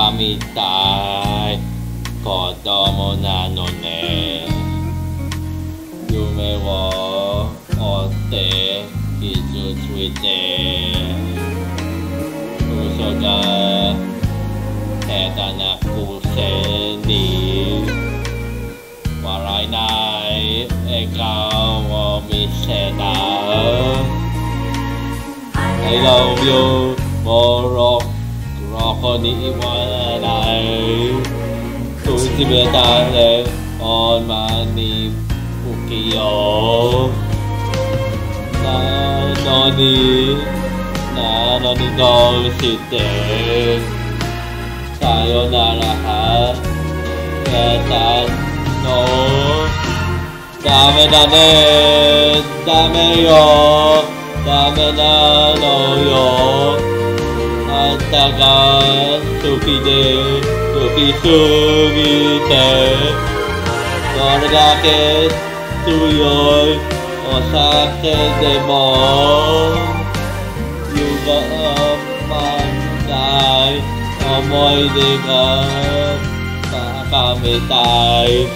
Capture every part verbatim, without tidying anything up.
カみたい子供なのね。夢を追って傷ついて嘘が下手なくせに笑えない笑顔を見せた I love you もうどこに言わない口笛たれおまに吹きよなのになのにどうしてさよならやったのダメだねダメよダメなのよあんたが好きで好きすぎてどれだけ強いお酒でも歪まない思い出がバカみたい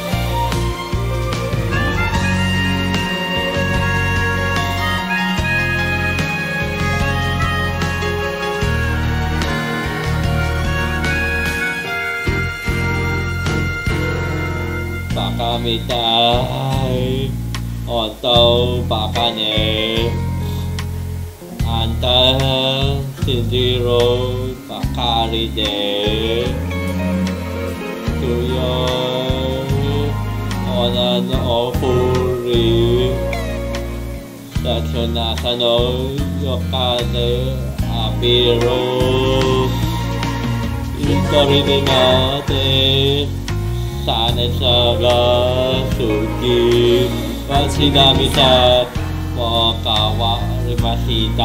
バカみたい本当バカねあんた信じろばかりで強い女のふりさっきの中の夜風浴びろ一人でなってさねさが好き私涙も変わりました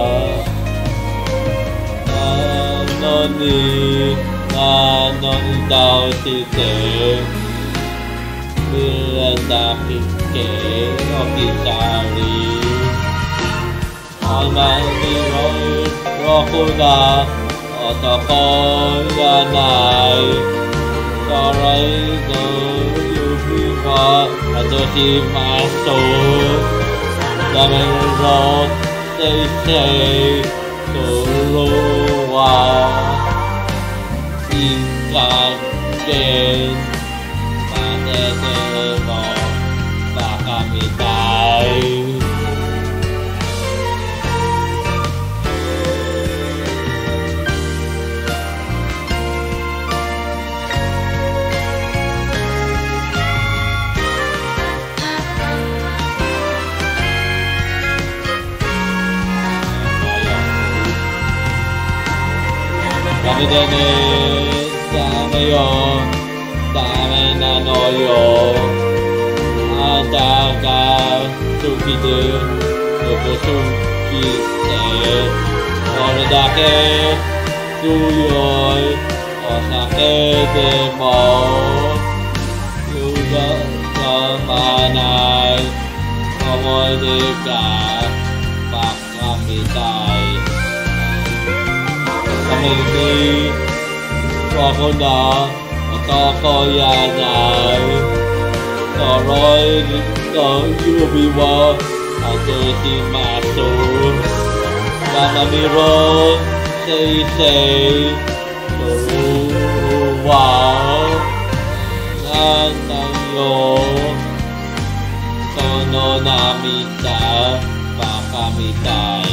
なのになのにどうして見れたきけ起きたりあまりろくな男じゃないそれの指は外しましょうダメろ先生それはいい加減真似でもバカみたいダメだねダメよダメなのよあんたが好きで僕好きでそれだけ強いお酒でも歪まない思い出がバカみたいために僕の男やない揃いの指を外しましょうまた見ろ先生それはなんだよこの涙バカみたい